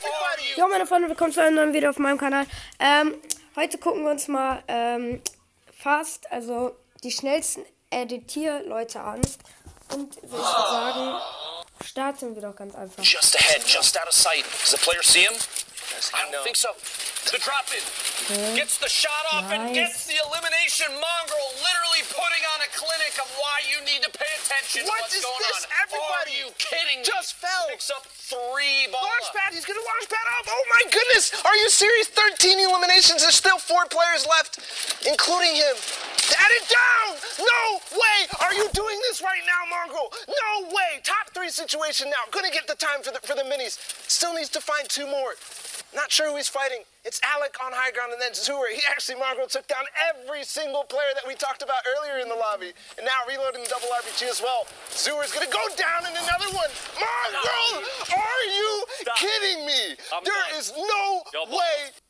Jo, meine Freunde, willkommen zu einem neuen Video auf meinem Kanal. Heute gucken wir uns mal also die schnellsten Editierleute an. Und würde ich sagen, starten wir doch ganz einfach. Just ahead, just out of sight. Does the player see him? I don't think so. The drop in. Gets the shot off and gets the elimination. Mongrel literally putting on a clinic of why you need to pay attention to what's going on. Everybody? Are you kidding me? Just fell. Picks up 3 balls. Launchpad, he's gonna launchpad off. Oh my goodness! Are you serious? 13 eliminations. There's still 4 players left, including him. Add it down! No way! Are you doing this right now, Mongrel? No way! Top 3 situation now. Couldn't get the time for the minis. Still needs to find 2 more. Not sure who he's fighting. It's Alec on high ground and then Zur. Mongrel took down every single player that we talked about earlier in the lobby. And now reloading the double RPG as well. Zur's gonna go down in another one. Mongrel! Are you kidding me? There is no way.